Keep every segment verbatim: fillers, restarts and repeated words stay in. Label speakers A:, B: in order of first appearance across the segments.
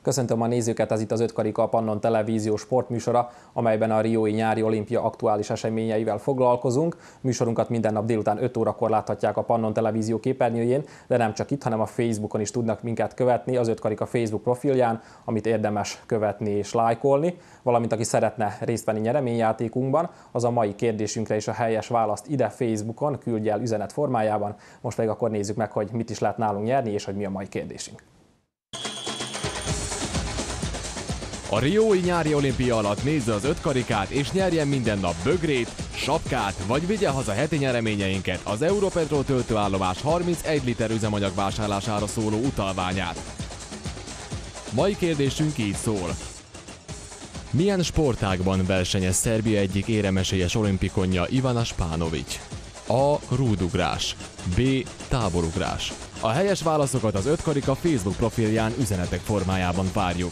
A: Köszöntöm a nézőket, ez itt az Ötkarika, a Pannon Televízió sportműsora, amelyben a riói nyári olimpia aktuális eseményeivel foglalkozunk. Műsorunkat minden nap délután öt órakor láthatják a Pannon Televízió képernyőjén, de nem csak itt, hanem a Facebookon is tudnak minket követni, az Ötkarika Facebook profilján, amit érdemes követni és lájkolni. Valamint aki szeretne részt venni nyereményjátékunkban, az a mai kérdésünkre is a helyes választ ide Facebookon küldje el üzenet formájában. Most pedig akkor nézzük meg, hogy mit is lehet nálunk nyerni, és hogy mi a mai kérdésünk.
B: A riói nyári olimpia alatt nézze az Ötkarikát és nyerjen minden nap bögrét, sapkát, vagy vigye haza heti nyereményeinket, az Europetrol töltőállomás harmincegy liter üzemanyag vásárlására szóló utalványát. Mai kérdésünk így szól. Milyen sportágban versenyez Szerbia egyik éremesélyes olimpikonja Ivana Španović? A. Rúdugrás, B. Táborugrás. A helyes válaszokat az Ötkarika Facebook profilján üzenetek formájában várjuk.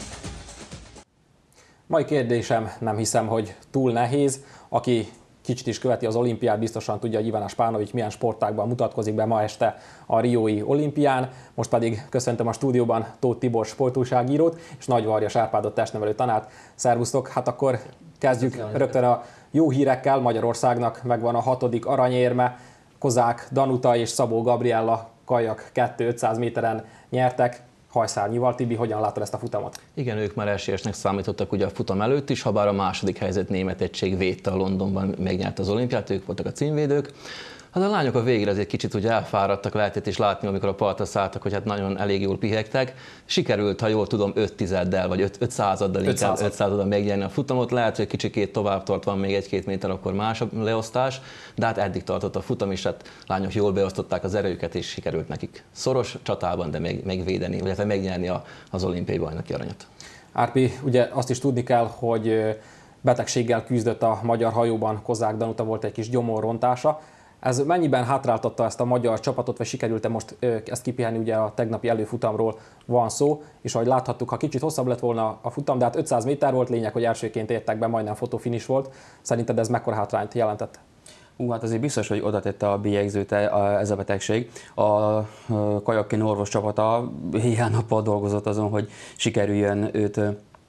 A: Mai kérdésem, nem hiszem, hogy túl nehéz. Aki kicsit is követi az olimpiát, biztosan tudja, hogy Ivana Španović milyen sportágban mutatkozik be ma este a riói olimpián. Most pedig köszöntöm a stúdióban Tóth Tibor sportújságírót és Nagy Varjas Árpádot testnevelő tanárt. Szervusztok! Hát akkor kezdjük rögtön a jó hírekkel. Magyarországnak megvan a hatodik aranyérme. Kozák Danuta és Szabó Gabriella kajak kétszáz méteren nyertek. Hajszárnyival. Tibi, hogyan látod ezt a futamot?
C: Igen, ők már esélyesnek számítottak ugye a futam előtt is, ha bár a második helyzet német egység védte a Londonban, megnyert az olimpiát, ők voltak a címvédők. Hát a lányok a végre azért kicsit ugye elfáradtak, lehetett is látni, amikor a partra szálltak, hogy hát nagyon elég jól pihegtek. Sikerült, ha jól tudom, öt tizeddel vagy öt századdal inkább öt századdal megnyerni a futamot. Lehet, hogy kicsikét tovább tart, van még egy-két méter, akkor más a leosztás, de hát eddig tartott a futam, és hát lányok jól beosztották az erőket, és sikerült nekik szoros csatában, de meg, megvédeni, illetve megnyerni a, az olimpiai bajnoki aranyat.
A: Árpi, ugye azt is tudni kell, hogy betegséggel küzdött a magyar hajóban, Kozák Danuta, volt egy kis gyomorrontása. Ez mennyiben hátráltatta ezt a magyar csapatot, vagy sikerült-e most ezt kipihenni, ugye a tegnapi előfutamról van szó, és ahogy láthattuk, ha kicsit hosszabb lett volna a futam, de hát ötszáz méter volt, lényeg, hogy elsőként értek be, majdnem fotofinish volt. Szerinted ez mekkora hátrányt jelentett?
D: Ú, hát azért biztos, hogy oda tette a bélyegzőt ez a betegség. A kajakkén orvos csapata éjjel-nappal dolgozott azon, hogy sikerüljön őt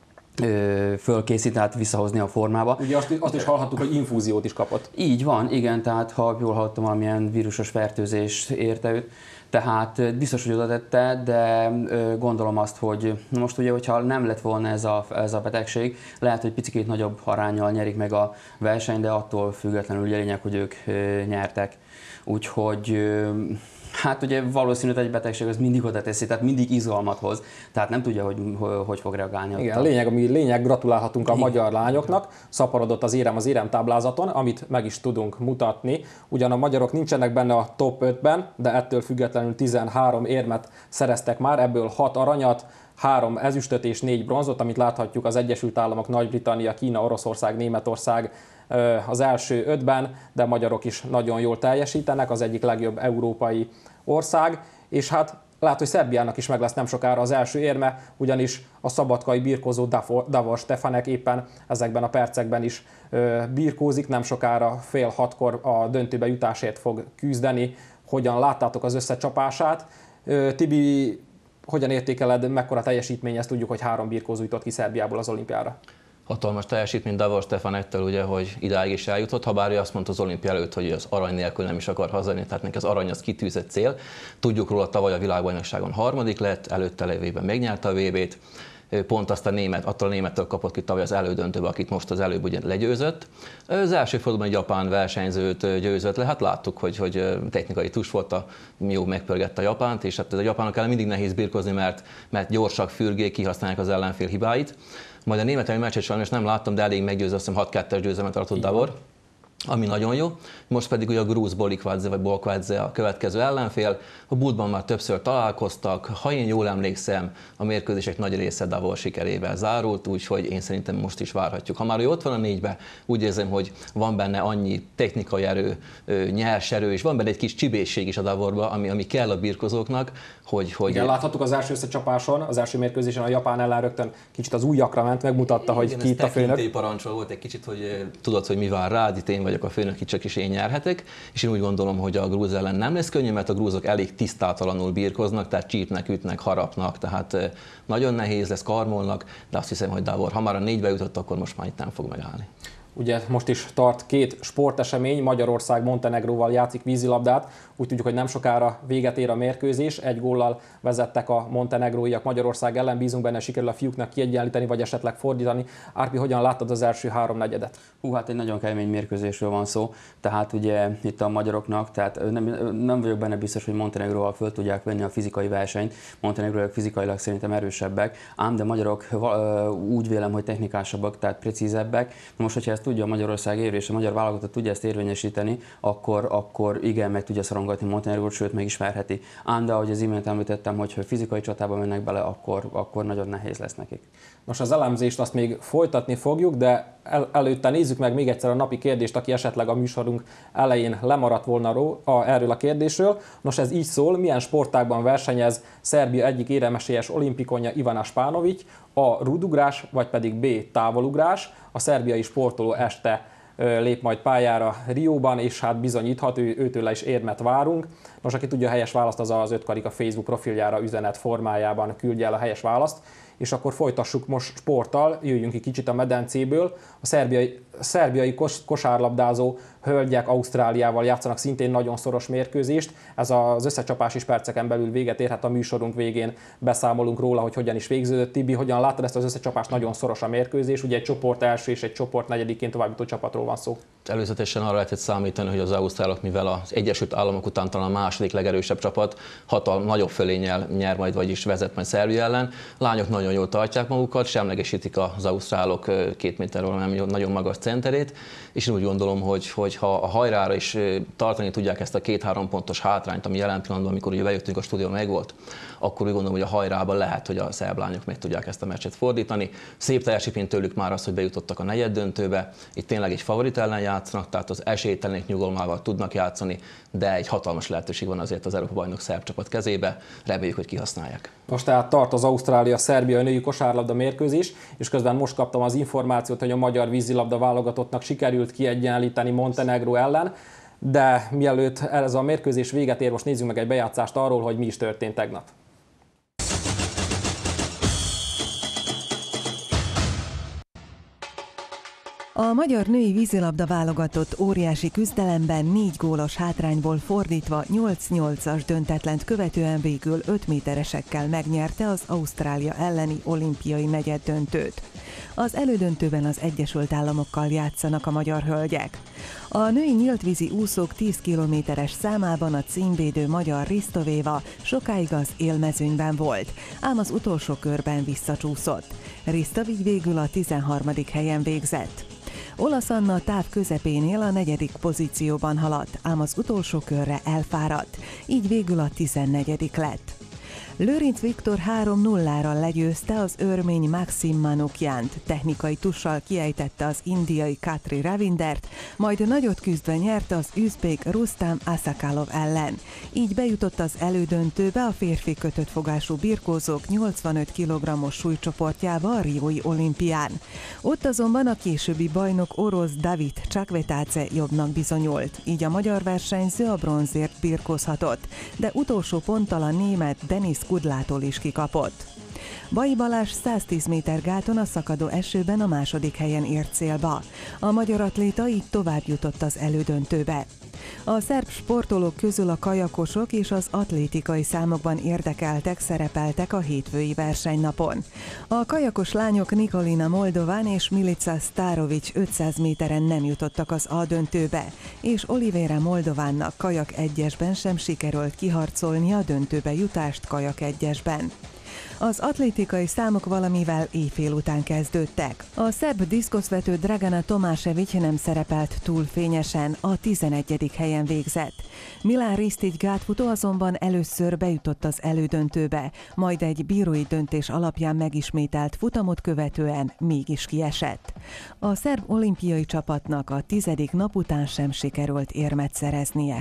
D: fölkészít, tehát visszahozni a formába.
A: Ugye azt, azt is hallhattuk, hogy infúziót is kapott.
D: Így van, igen, tehát ha jól hallottam, valamilyen vírusos fertőzés érte őt, tehát biztos, hogy oda tette, de gondolom azt, hogy most ugye, hogyha nem lett volna ez a, ez a betegség, lehet, hogy picikét nagyobb aránnyal nyerik meg a versenyt, de attól függetlenül ugye lényeg, hogy ők nyertek. Úgyhogy hát ugye valószínűleg egy betegség az mindig oda teszi, tehát mindig izgalmat hoz, tehát nem tudja, hogy hogy fog reagálni.
A: Igen, a lényeg, ami lényeg, gratulálhatunk a Igen. magyar lányoknak, szaporodott az érem az éremtáblázaton, amit meg is tudunk mutatni. Ugyan a magyarok nincsenek benne a top ötben, de ettől függetlenül tizenhárom érmet szereztek már, ebből hat aranyat, három ezüstöt és négy bronzot, amit láthatjuk az Egyesült Államok, Nagy-Britannia, Kína, Oroszország, Németország az első ötben, de magyarok is nagyon jól teljesítenek, az egyik legjobb európai ország, és hát lehet, hogy Szerbiának is meg lesz nem sokára az első érme, ugyanis a szabadkai birkózó Davor Stefanek éppen ezekben a percekben is birkózik, nem sokára fél hatkor a döntőbe jutásért fog küzdeni. Hogyan láttátok az összecsapását? Tibi, hogyan értékeled, mekkora teljesítmény, ezt tudjuk, hogy három birkózó jutott ki Szerbiából az olimpiára?
C: Hatalmas teljesítmény Davor Stefanektől, ugye, hogy idáig is eljutott, ha bár ő azt mondta az olimpia előtt, hogy az arany nélkül nem is akar hazajönni, tehát neki az arany az kitűzött cél. Tudjuk róla, tavaly a világbajnokságon harmadik lett, előtte lévében megnyerte a vé bét, pont azt a német, attól a némettől kapott ki tavaly az elődöntőbe, akit most az előbb ugye legyőzött. Az első fordulóban egy japán versenyzőt győzött le, hát láttuk, hogy, hogy technikai tus volt, a, jó megpörgette a Japánt, és hát a japánok ellen mindig nehéz birkozni, mert, mert gyorsak, fürgék, kihasználják az ellenfél hibáit. Majd a német elleni meccset sajnos nem láttam, de elég meggyőző, azt hiszem hat kettes győzelmet tartott Davor, ami nagyon jó. Most pedig ugye a grúz Bolikvadze vagy Bolkvadze a következő ellenfél. A múltban már többször találkoztak, ha én jól emlékszem, a mérkőzések nagy része Davor sikerével zárult, úgyhogy én szerintem most is várhatjuk. Ha már ő ott van a négybe, úgy érzem, hogy van benne annyi technikai erő, nyers erő, és van benne egy kis csibészség is a Davorba, ami, ami kell a birkozóknak, hogy... hogy
A: Igen, láthattuk az első összecsapáson, az első mérkőzésen a japán ellen rögtön kicsit az ujjakra ment, megmutatta, hogy ki itt a főnök.
C: Igen, parancsol volt egy kicsit, hogy tudod, hogy mi vár rád, itt én vagyok a főnök, itt csak is én nyerhetek, és én úgy gondolom, hogy a grúz ellen nem lesz könnyű, mert a grúzok elég tisztátalanul birkoznak, tehát csípnek, ütnek, harapnak, tehát nagyon nehéz lesz, karmolnak, de azt hiszem, hogy Davor, ha már a négybe jutott, akkor most már itt nem fog megállni.
A: Ugye most is tart két sportesemény, Magyarország Montenegróval játszik vízilabdát, úgy tudjuk, hogy nem sokára véget ér a mérkőzés, egy góllal vezettek a montenegróiak Magyarország ellen, bízunk benne, sikerül a fiúknak kiegyenlíteni, vagy esetleg fordítani. Árpi, hogyan láttad az első háromnegyedet?
D: Hú, hát egy nagyon kemény mérkőzésről van szó, tehát ugye itt a magyaroknak, tehát nem, nem vagyok benne biztos, hogy Montenegróval föl tudják venni a fizikai versenyt, montenegróiak fizikailag szerintem erősebbek, ám de magyarok úgy vélem, hogy technikásabbak, tehát precízebbek. Most, hogyha ezt tudja a Magyarország érő, és a magyar válogatott tudja ezt érvényesíteni, akkor, akkor igen, meg tudja szorongatni Montenegrót, sőt meg is verheti. Ám de ahogy az imént említettem, hogy fizikai csatába mennek bele, akkor, akkor nagyon nehéz lesz nekik.
A: Most az elemzést azt még folytatni fogjuk, de el, előtte nézzük meg még egyszer a napi kérdést, aki esetleg a műsorunk elején lemaradt volna ró, a, erről a kérdésről. Nos, ez így szól, milyen sportágban versenyez Szerbia egyik éremesélyes olimpikonja Ivana Španović, A. rúdugrás, vagy pedig B. távolugrás. A szerbiai sportoló este lép majd pályára Rióban, és hát bizonyíthat, ő, őtőle is érmet várunk. Nos, aki tudja a helyes választ, az az ötkarika Facebook profiljára üzenet formájában küldje el a helyes választ. És akkor folytassuk most sporttal, jöjjünk ki kicsit a medencéből. A szerbiai, szerbiai kos, kosárlabdázó hölgyek Ausztráliával játszanak szintén nagyon szoros mérkőzést. Ez az összecsapás is perceken belül véget érhet, a műsorunk végén beszámolunk róla, hogy hogyan is végződött. Tibi, hogyan láttad ezt az összecsapást? Nagyon szoros a mérkőzés, ugye egy csoport első és egy csoport negyediként továbbjutó csapatról van szó.
C: Előzetesen arra lehetett számítani, hogy az ausztrálok, mivel az Egyesült Államok után talán a második legerősebb csapat, hatal nagyobb fölénnyel nyer majd, vagyis vezet majd Szerbia ellen. Lányok nagyon jól tartják magukat, semlegesítik az ausztrálok két méterről nem nagyon magas centerét, és én úgy gondolom, hogy, hogy ha a hajrára is tartani tudják ezt a két-három pontos hátrányt, ami jelen pillanatban, amikor ugye bejöttünk a stúdió, megvolt, akkor úgy gondolom, hogy a hajrában lehet, hogy a szerb lányok meg tudják ezt a meccset fordítani. Szép teljesítmény tőlük már az, hogy bejutottak a negyeddöntőbe, itt tényleg egy favorit ellen játszanak, tehát az esélytelenek nyugalmával tudnak játszani, de egy hatalmas lehetőség van azért az Európa-bajnok szerb csapat kezébe, reméljük, hogy kihasználják.
A: Most tehát tart az Ausztrália-Szerbia női kosárlabda mérkőzés, és közben most kaptam az információt, hogy a magyar vízilabda válogatottnak sikerült kiegyenlíteni Montenegró ellen, de mielőtt ez a mérkőzés véget ér, most nézzünk meg egy bejátszást arról, hogy mi is történt tegnap.
E: A magyar női vízilabda válogatott óriási küzdelemben négy gólos hátrányból fordítva nyolc nyolcas döntetlent követően végül öt méteresekkel megnyerte az Ausztrália elleni olimpiai negyeddöntőt. Az elődöntőben az Egyesült Államokkal játszanak a magyar hölgyek. A női nyíltvízi úszók tíz kilométeres számában a címvédő magyar Risztovéva sokáig az élmezőnyben volt, ám az utolsó körben visszacsúszott. Risztov így végül a tizenharmadik helyen végzett. Olasz Anna táv közepénél a negyedik pozícióban haladt, ám az utolsó körre elfáradt, így végül a tizennegyedik lett. Lőrinc Viktor három nullára legyőzte az örmény Maxim Manukjánt, technikai tussal kiejtette az indiai Katri Ravindert, majd nagyot küzdve nyerte az üzbék Rustam Asakalov ellen. Így bejutott az elődöntőbe a férfi kötött fogású birkózók nyolcvanöt kilogrammos súlycsoportjába a riói olimpián. Ott azonban a későbbi bajnok orosz David Csakvetádze jobbnak bizonyult, így a magyar versenyző a bronzért birkózhatott, de utolsó ponttal a német Denis Kudlától is kikapott. Bai Balázs száztíz méter gáton a szakadó esőben a második helyen ért célba. A magyar atléta így tovább jutott az elődöntőbe. A szerb sportolók közül a kajakosok és az atlétikai számokban érdekeltek szerepeltek a hétfői versenynapon. A kajakos lányok Nikolina Moldován és Milica Starovic ötszáz méteren nem jutottak az A döntőbe, és Olivera Moldovánnak kajak egyesben sem sikerült kiharcolni a döntőbe jutást kajak egyesben. Az atlétikai számok valamivel éjfél után kezdődtek. A szerb diszkoszvető Dragana Tomásevic nem szerepelt túl fényesen, a tizenegyedik helyen végzett. Milán Ristić gátfutó azonban először bejutott az elődöntőbe, majd egy bírói döntés alapján megismételt futamot követően mégis kiesett. A szerb olimpiai csapatnak a tizedik nap után sem sikerült érmet szereznie.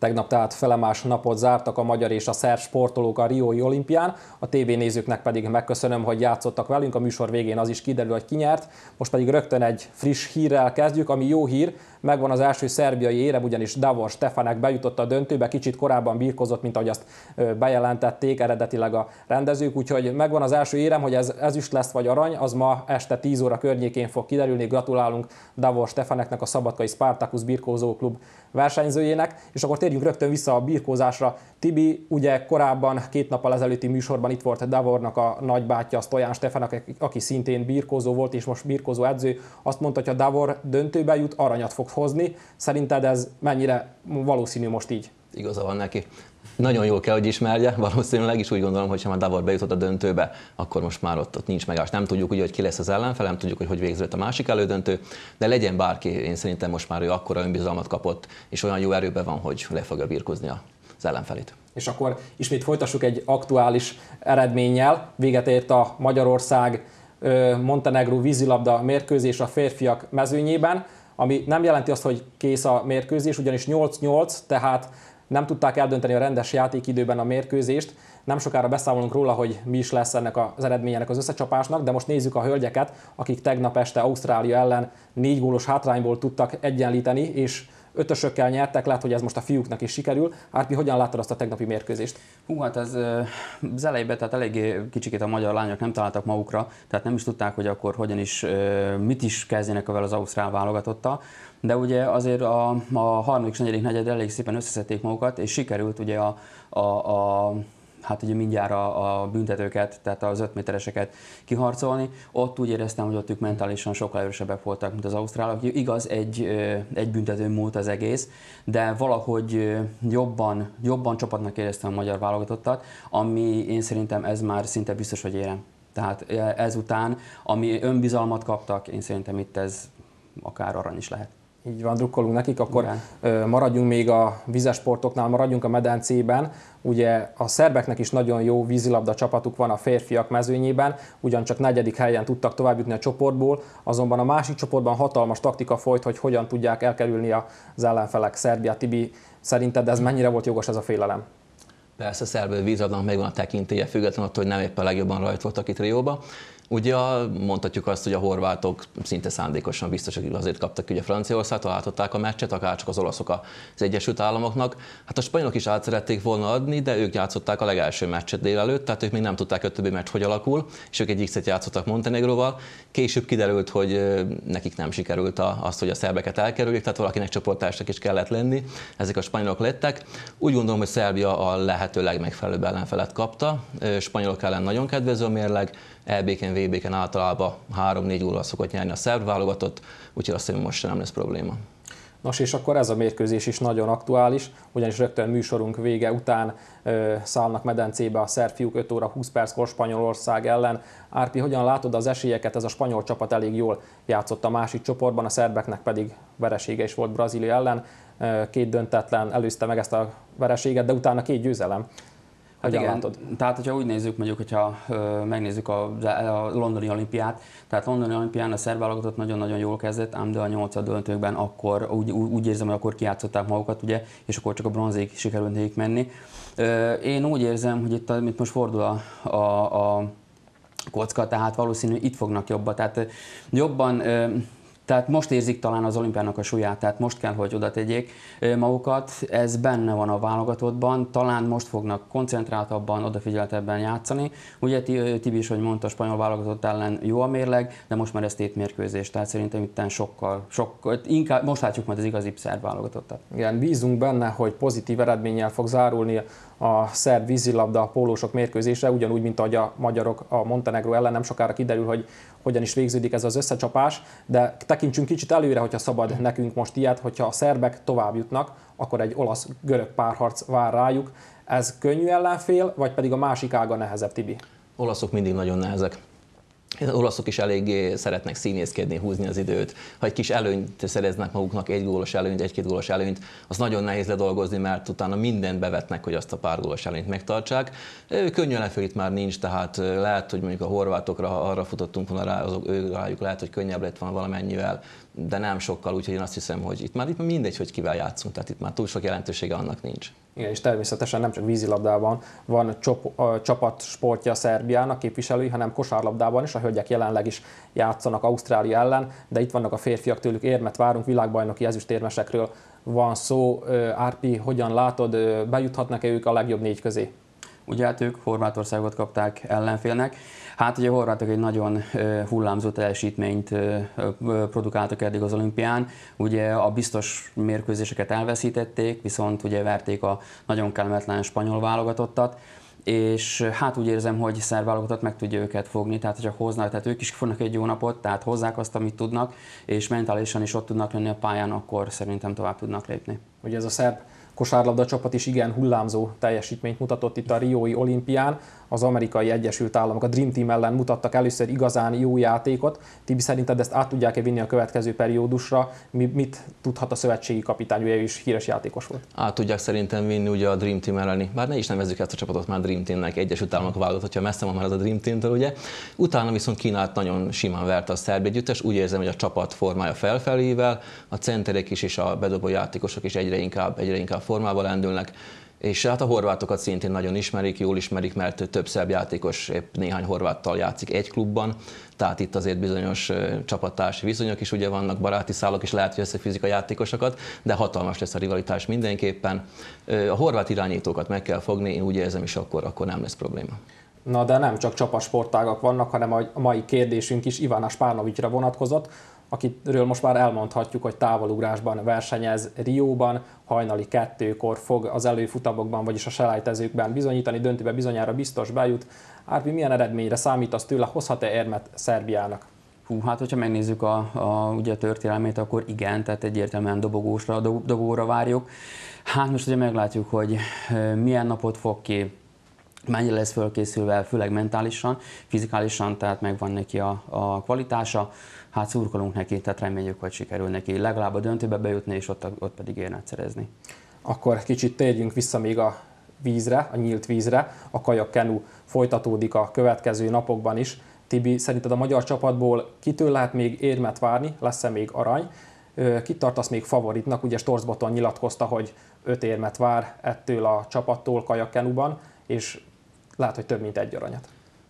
A: Tegnap tehát felemás napot zártak a magyar és a szerb sportolók a riói olimpián, a tévénézőknek pedig megköszönöm, hogy játszottak velünk, a műsor végén az is kiderül, hogy ki nyert. Most pedig rögtön egy friss hírrel kezdjük, ami jó hír, megvan az első szerbiai érem, ugyanis Davor Stefanek bejutott a döntőbe, kicsit korábban birkózott, mint ahogy azt bejelentették eredetileg a rendezők, úgyhogy megvan az első érem, hogy ez ezüst lesz vagy arany, az ma este tíz óra környékén fog kiderülni. Gratulálunk Davor Stefaneknek, a Szabadkai Spartacus birkózóklub versenyzőjének, és akkor térjünk rögtön vissza a birkózásra. Tibi, ugye korábban két nappal ezelőtti műsorban itt volt Davornak a nagybátyja, Stojan Stefanek, aki szintén birkózó volt, és most birkózó edző. Azt mondta, hogy ha Davor döntőbe jut, aranyat fog hozni. Szerinted ez mennyire valószínű most így?
C: Igaza van neki. Nagyon jól kell, hogy ismerje, valószínűleg is úgy gondolom, hogy ha már Davor bejutott a döntőbe, akkor most már ott, ott nincs megállás. Nem tudjuk ugye, hogy ki lesz az ellenfele, nem tudjuk, hogy hogy végződött a másik elődöntő, de legyen bárki, én szerintem most már ő akkora önbizalmat kapott, és olyan jó erőben van, hogy le fogja birkózni az ellenfelét.
A: És akkor ismét folytassuk egy aktuális eredménnyel. Véget ért a Magyarország Montenegró vízilabda mérkőzés a férfiak mezőnyében, ami nem jelenti azt, hogy kész a mérkőzés, ugyanis nyolc nyolc, tehát nem tudták eldönteni a rendes játékidőben a mérkőzést. Nem sokára beszámolunk róla, hogy mi is lesz ennek az eredményének az összecsapásnak, de most nézzük a hölgyeket, akik tegnap este Ausztrália ellen négy gólos hátrányból tudtak egyenlíteni, és ötösökkel nyertek, lehet, hogy ez most a fiúknak is sikerül. Árpi, hogyan láttad azt a tegnapi mérkőzést?
D: Hú, hát ez az elejében, tehát eléggé kicsikét a magyar lányok nem találtak magukra, tehát nem is tudták, hogy akkor hogyan is, mit is kezdjenek vele az ausztrál válogatottal. De ugye azért a, a harmadik és negyedik negyed elég szépen összeszedték magukat, és sikerült ugye a, a, a hát ugye mindjárt a, a büntetőket, tehát az öt métereseket kiharcolni. Ott úgy éreztem, hogy ott ők mentálisan sokkal erősebbek voltak, mint az ausztrálok. Igaz, egy, egy büntető múlt az egész, de valahogy jobban, jobban csapatnak éreztem a magyar válogatottat, ami én szerintem ez már szinte biztos, hogy érem. Tehát ezután, ami önbizalmat kaptak, én szerintem itt ez akár arany is lehet.
A: Így van, drukkolunk nekik, akkor igen. Maradjunk még a vízesportoknál, maradjunk a medencében. Ugye a szerbeknek is nagyon jó vízilabda csapatuk van a férfiak mezőnyében, ugyancsak negyedik helyen tudtak továbbjutni a csoportból, azonban a másik csoportban hatalmas taktika folyt, hogy hogyan tudják elkerülni az ellenfelek. Szerbia, Tibi, szerinted ez mennyire volt jogos ez a félelem?
C: Persze, a szerb vízilabdának megvan a tekintélye, függetlenül attól, hogy nem éppen legjobban rajt voltak itt Rióba. Ugye mondhatjuk azt, hogy a horvátok szinte szándékosan biztos, hogy azért kaptak ugye Franciaországtól, átadták a meccset, akár csak az olaszok az Egyesült Államoknak. Hát a spanyolok is át szerették volna adni, de ők játszották a legelső meccset délelőtt, tehát ők még nem tudták, hogy a többi meccs hogy alakul, és ők egy X-et játszottak Montenegróval. Később kiderült, hogy nekik nem sikerült az, hogy a szerbeket elkerüljék, tehát valakinek csoporttársnak is kellett lenni. Ezek a spanyolok lettek. Úgy gondolom, hogy Szerbia a lehető legmegfelelőbb ellenfelet kapta. Spanyolok ellen nagyon kedvező a mérleg. é bé-ken, vé bé-ken általában három-négy góllal szokott nyerni a szerb válogatott, úgyhogy azt hiszem, most sem nem lesz probléma.
A: Nos, és akkor ez a mérkőzés is nagyon aktuális, ugyanis rögtön műsorunk vége után ö, szállnak medencébe a szerb fiúk öt óra húsz perckor Spanyolország ellen. Árpi, hogyan látod az esélyeket? Ez a spanyol csapat elég jól játszott a másik csoportban, a szerbeknek pedig veresége is volt Brazília ellen. Két döntetlen előzte meg ezt a vereséget, de utána két győzelem.
D: Hát igen, látod? Tehát, hogyha úgy nézzük, mondjuk, hogyha ö, megnézzük a, a londoni olimpiát, tehát londoni olimpián a szerb válogatott nagyon-nagyon jól kezdett, ám de a nyolcad döntőkben akkor úgy, úgy érzem, hogy akkor kijátszották magukat, ugye, és akkor csak a bronzig sikerült nekik menni. Ö, én úgy érzem, hogy itt, itt most fordul a, a, a kocka, tehát valószínű itt fognak jobban, tehát jobban ö, Tehát most érzik talán az olimpiának a súlyát, tehát most kell, hogy oda tegyék magukat. Ez benne van a válogatottban, talán most fognak koncentráltabban, odafigyeltebben játszani. Ugye Tibi is, hogy mondta, a spanyol válogatott ellen jó a mérleg, de most már ez tétmérkőzés, tehát szerintem itt sokkal, sokkal, inkább most látjuk majd az igazi szerb válogatottat.
A: Igen, bízunk benne, hogy pozitív eredménnyel fog zárulni a szerb vízilabda pólósok mérkőzése, ugyanúgy, mint ahogy a magyarok a Montenegró ellen. Nem sokára kiderül, hogy hogyan is végződik ez az összecsapás, de tekintsünk kicsit előre, hogyha szabad nekünk most ilyet, hogyha a szerbek tovább jutnak, akkor egy olasz-görög párharc vár rájuk. Ez könnyű ellenfél, vagy pedig a másik ága nehezebb, Tibi?
C: Olaszok mindig nagyon nehezek. Az olaszok is eléggé szeretnek színészkedni, húzni az időt. Ha egy kis előnyt szereznek maguknak, egy gólos előnyt, egy-két gólos előnyt, az nagyon nehéz ledolgozni, mert utána mindent bevetnek, hogy azt a pár gólos előnyt megtartsák. Könnyű ellenfél itt már nincs, tehát lehet, hogy mondjuk a horvátokra, ha arra futottunk volna rá, azok ő rájuk lehet, hogy könnyebb lett volna valamennyivel. de nem sokkal, úgyhogy én azt hiszem, hogy itt már itt mindegy, hogy kivel játszunk, tehát itt már túl sok jelentősége annak nincs.
A: Igen, és természetesen nem csak vízilabdában van csop, a csapat sportja a Szerbiának képviselői, hanem kosárlabdában is. A hölgyek jelenleg is játszanak Ausztrália ellen, de itt vannak a férfiak, tőlük érmet várunk, világbajnoki ezüstérmesekről van szó. Árpi, hogyan látod, bejuthatnak-e ők a legjobb négy közé?
D: Ugye hát ők Horvátországot kapták ellenfélnek. Hát ugye a horvátok egy nagyon hullámzó teljesítményt produkáltak eddig az olimpián. Ugye a biztos mérkőzéseket elveszítették, viszont ugye verték a nagyon kellemetlen spanyol válogatottat. És hát úgy érzem, hogy szerb válogatott meg tudja őket fogni, tehát hogyha hoznak, tehát ők is fognak egy jó napot, tehát hozzák azt, amit tudnak, és mentálisan is ott tudnak lenni a pályán, akkor szerintem tovább tudnak lépni.
A: Ugye ez a szerb kosárlabda csapat is igen hullámzó teljesítményt mutatott itt a riói olimpián. Az Amerikai Egyesült Államok a Dream Team ellen mutattak először igazán jó játékot. Tibi, szerinted ezt át tudják-e vinni a következő periódusra? Mit tudhat a szövetségi kapitány, ugye ő is híres játékos volt?
C: Át tudják szerintem vinni ugye a Dream Team elleni. Bár ne is nevezzük ezt a csapatot már Dream Teamnek, Egyesült Államok válogatott, hogyha messze van már az a Dream Teamtől, ugye. Utána viszont Kínát nagyon simán verte a szerb együttes. Úgy érzem, hogy a csapat formája felfelével, a centerek is és a bedobó játékosok is egyre inkább, egyre inkább formában lendülnek. És hát a horvátokat szintén nagyon ismerik, jól ismerik, mert több szerb játékos épp néhány horváttal játszik egy klubban, tehát itt azért bizonyos csapattársi viszonyok is ugye vannak, baráti szálok is lehet, hogy összefűzik a játékosokat, de hatalmas lesz a rivalitás mindenképpen. A horvát irányítókat meg kell fogni, én úgy érzem, és akkor, akkor nem lesz probléma.
A: Na de nem csak csapatsportágak vannak, hanem a mai kérdésünk is Ivana Spárnovicsra vonatkozott, akiről most már elmondhatjuk, hogy távolugrásban versenyez Rióban, hajnali kettőkor fog az előfutamokban, vagyis a selejtezőkben bizonyítani, döntőbe bizonyára biztos bejut. Árpi, milyen eredményre számítasz tőle, hozhat-e érmet Szerbiának?
D: Hú, hát hogyha megnézzük a, a, ugye a történelmét, akkor igen, tehát egyértelműen dobogósra, dob, dobogóra várjuk. Hát most ugye meglátjuk, hogy milyen napot fog ki, mennyire lesz fölkészülve, főleg mentálisan, fizikálisan, tehát megvan neki a, a kvalitása. Hát szurkolunk neki, tehát reméljük, hogy sikerül neki legalább a döntőbe bejutni, és ott, ott pedig érmet szerezni.
A: Akkor kicsit térjünk vissza még a vízre, a nyílt vízre. A kajak-kenu folytatódik a következő napokban is. Tibi, szerinted a magyar csapatból kitől lehet még érmet várni? Lesz-e még arany? Kit tartasz még favoritnak? Ugye Storsboton nyilatkozta, hogy öt érmet vár ettől a csapattól kajak-kenuban, és lehet, hogy több mint egy aranyat.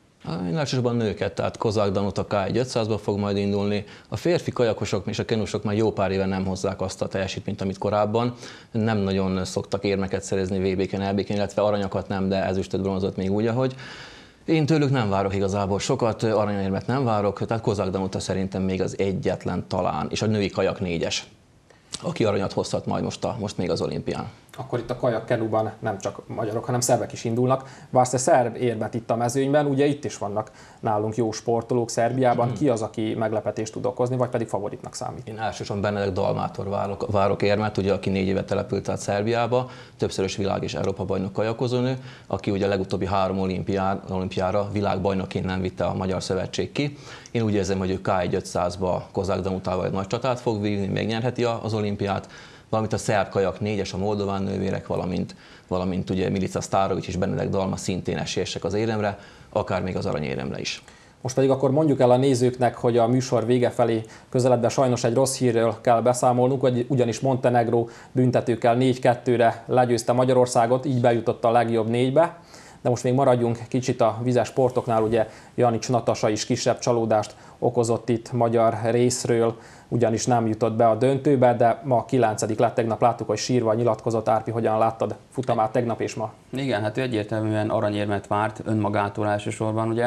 C: Én elsősorban nőket, tehát Kozák Danuta ká egy ötszázba fog majd indulni. A férfi kajakosok és a kenusok már jó pár éve nem hozzák azt a teljesítményt, amit korábban. Nem nagyon szoktak érmeket szerezni vé bé-ken, el bé-ken, illetve aranyakat nem, de ezüstöt, bronzot még úgy, ahogy. Én tőlük nem várok igazából sokat, aranyérmet nem várok, tehát Kozák Danuta szerintem még az egyetlen talán, és a női kajak négyes, aki aranyat hozhat majd most, a, most még az olimpián.
A: Akkor itt a kajak-kenuban nem csak magyarok, hanem szerbek is indulnak. Vársz-e szerb érmet itt a mezőnyben? Ugye itt is vannak nálunk jó sportolók Szerbiában. Mm. Ki az, aki meglepetést tud okozni, vagy pedig favoritnak számít?
C: Én elsősorban Benedek Dalmátor várok, várok érmet, ugye, aki négy éve települt át Szerbiába, többszörös világ és Európa bajnok kajakozónő, aki ugye a legutóbbi három olimpiára, olimpiára világbajnokként nem vitte a Magyar Szövetség ki. Én úgy érzem, hogy ő ká egy ötszázba Kozák Danutával egy nagy csatát fog vívni, megnyerheti az olimpiát, valamint a szerb kajak négyes, a moldován nővérek, valamint, valamint ugye Milica Sztárovics és Benedek Dalma szintén esélyesek az éremre, akár még az aranyéremre is.
A: Most pedig akkor mondjuk el a nézőknek, hogy a műsor vége felé közeledve sajnos egy rossz hírről kell beszámolnunk, hogy ugyanis Montenegró büntetőkkel négy kettőre legyőzte Magyarországot, így bejutott a legjobb négybe. De most még maradjunk kicsit a vizes sportoknál, ugye Janics Natasa is kisebb csalódást okozott itt magyar részről, ugyanis nem jutott be a döntőbe, de ma kilencedik lett, tegnap láttuk, hogy sírva nyilatkozott. Árpi, hogyan láttad futamát tegnap és ma?
D: Igen, hát ő egyértelműen aranyérmet várt önmagától elsősorban, ugye.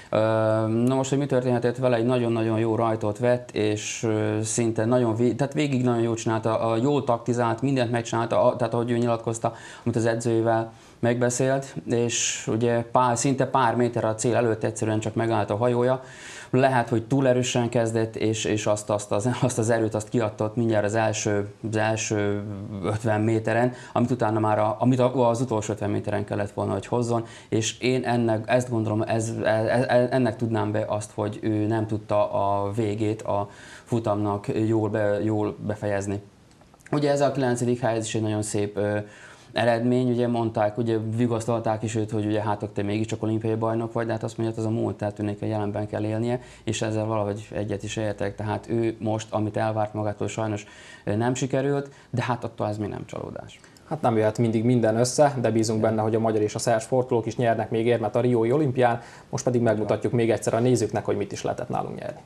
D: Na most, hogy mi történhetett vele, egy nagyon-nagyon jó rajtot vett, és szinte nagyon, vé... tehát végig nagyon jól csinálta, jól taktizált, mindent megcsinálta, tehát ahogy ő nyilatkozta, amit az edzőjével megbeszélt, és ugye pár, szinte pár méter a cél előtt egyszerűen csak megállt a hajója. Lehet, hogy túl erősen kezdett, és, és azt, azt, az, azt az erőt azt kiadtott mindjárt az első, az első ötven méteren, amit utána már a, amit az utolsó ötven méteren kellett volna, hogy hozzon, és én ennek, ezt gondolom, ez, ez, ennek tudnám be azt, hogy ő nem tudta a végét a futamnak jól, be, jól befejezni. Ugye ez a kilencedik hely, ez is egy nagyon szép eredmény, ugye mondták, ugye vigasztalták is őt, hogy ugye hát te mégiscsak olimpiai bajnok vagy, de hát azt mondja, hogy az a múlt, tehát őnek a jelenben kell élnie, és ezzel valahogy egyet is értek, tehát ő most, amit elvárt magától, sajnos nem sikerült, de hát attól ez még nem csalódás.
A: Hát nem jöhet mindig minden össze, de bízunk benne, hogy a magyar és a szerb sportolók is nyernek még érmet a riói olimpián, most pedig megmutatjuk még egyszer a nézőknek, hogy mit is lehetett nálunk nyerni.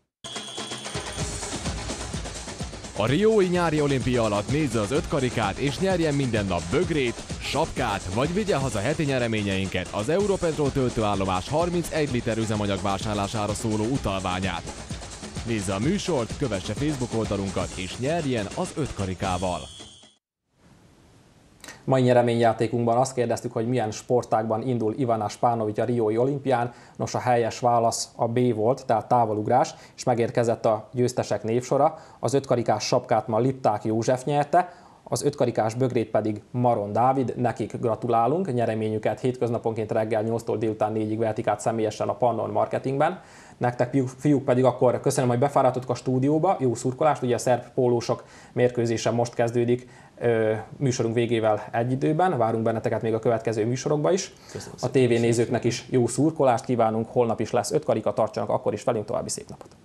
B: A riói nyári olimpia alatt nézze az öt karikát és nyerjen minden nap bögrét, sapkát, vagy vigye haza heti nyereményeinket az Europetrol töltőállomás harmincegy liter üzemanyag vásárlására szóló utalványát. Nézze a műsort, kövesse Facebook oldalunkat és nyerjen az öt karikával!
A: Mai nyereményjátékunkban azt kérdeztük, hogy milyen sportágban indul Ivana Spanovic a riói olimpián. Nos, a helyes válasz a B volt, tehát távolugrás, és megérkezett a győztesek névsora. Az ötkarikás sapkát ma Lipták József nyerte, az ötkarikás bögrét pedig Maron Dávid, nekik gratulálunk, nyereményüket hétköznaponként reggel nyolctól délután négyig vehetik át személyesen a Pannon Marketingben. Nektek fiúk pedig akkor köszönöm, hogy befáradtatok a stúdióba, jó szurkolást, ugye a szerb pólósok mérkőzése most kezdődik, műsorunk végével egy időben, várunk benneteket még a következő műsorokba is. Köszönöm, a tévénézőknek is jó szurkolást kívánunk, holnap is lesz öt karika, tartsanak akkor is velünk, további szép napot!